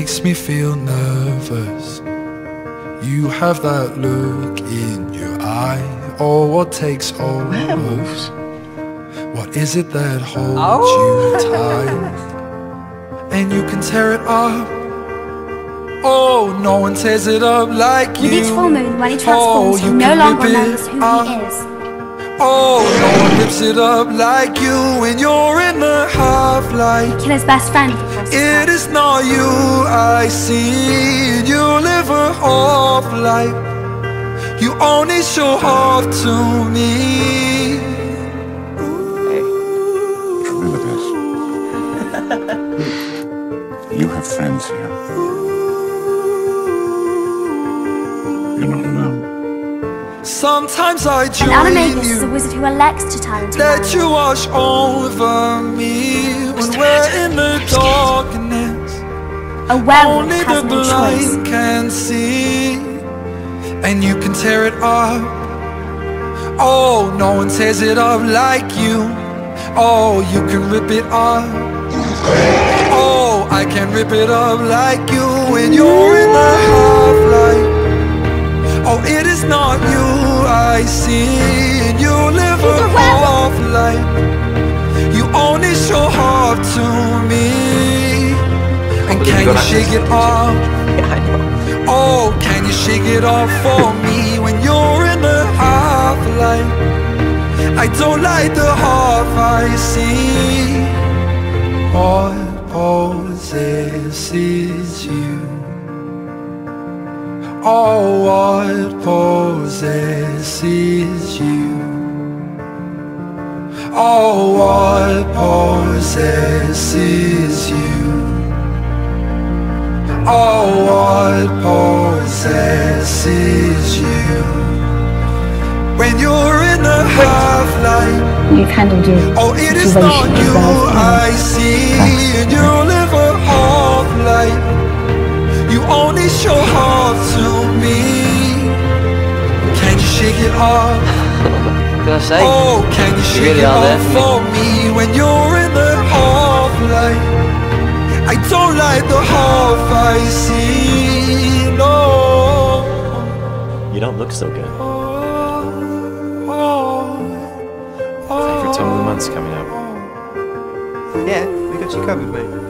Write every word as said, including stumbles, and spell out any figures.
makes me feel nervous. You have that look in your eye. Oh, what takes over? Werewolves? What is it that holds Oh. you tight? And you can tear it up. Oh, no one tears it up like you. With each full moon, when he transforms, oh, he you no can longer rip it knows who up. he is. Oh, no one rips it up like you when you're in the half-light. Kill his best friend for Christmas. It is not you I see. You live a half-life. You only show half to me. Remember this. You have friends here. You're not alone. Sometimes I And join Animagus is a you. wizard who elects to turn into Let man. you wash over me when we're in the darkness. A werewolf Only has the no choice. blind can see. And you can tear it up. Oh, no one tears it up like you. Oh, you can rip it up. Oh, I can rip it up like you when you're in the half-light. Oh, it is not you I see. And you live a half-life. You only show half to me. And can you shake it off? Yeah, I know. Oh, can you shake it off for me when you're in the half-light? I don't like the half I see. What possesses you? Oh, what possesses you? Oh, what possesses you? Oh, what possesses you? When you're in the half-light. You've handled your Oh, it is situation not as you well as I see. And you live a half-light. You only show half to me. Can you shake it off? What can I say? Oh, can you You shake really it are off there for for me when you're in the half-light? I don't like the half I see, no. You don't look so good. Oh, Favorite time of the month's coming up. Yeah, we got you covered, mate.